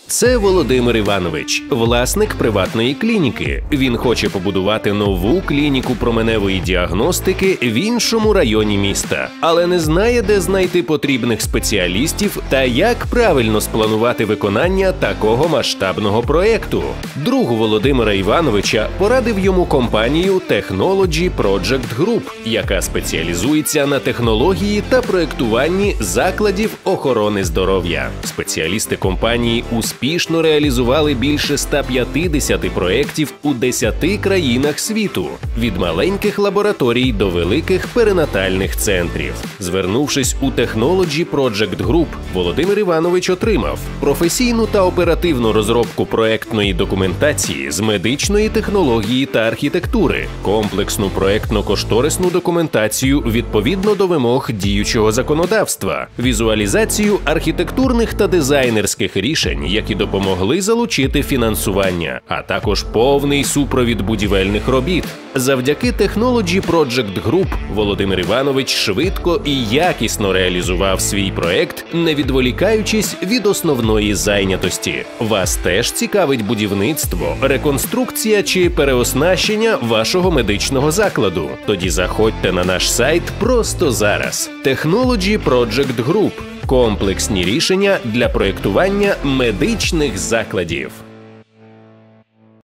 Це Володимир Іванович, власник приватної клініки. Він хоче побудувати нову клініку променевої діагностики в іншому районі міста, але не знає, де знайти потрібних спеціалістів та як правильно спланувати виконання такого масштабного проєкту. Друг Володимира Івановича порадив йому компанію Technology Project Group, яка спеціалізується на технології та проєктуванні закладів охорони здоров'я. Спеціалісти компанії успішно реалізували більше 150 проєктів у 10 країнах світу, від маленьких лабораторій до великих перинатальних центрів. Звернувшись у Technology Project Group, Володимир Іванович отримав професійну та оперативну розробку проєктної документації з медичної технології та архітектури, комплексну проєктно-кошторисну документацію відповідно до вимог діючого законодавства, візуалізацію архітектурних та дизайнерських рішень, які допомогли залучити фінансування, а також повний супровід будівельних робіт. Завдяки Technology Project Group Володимир Іванович швидко і якісно реалізував свій проєкт, не відволікаючись від основної зайнятості. Вас теж цікавить будівництво, реконструкція чи переоснащення вашого медичного закладу? Тоді заходьте на наш сайт просто зараз. Technology Project Group – комплексні рішення для проєктування медичних закладів.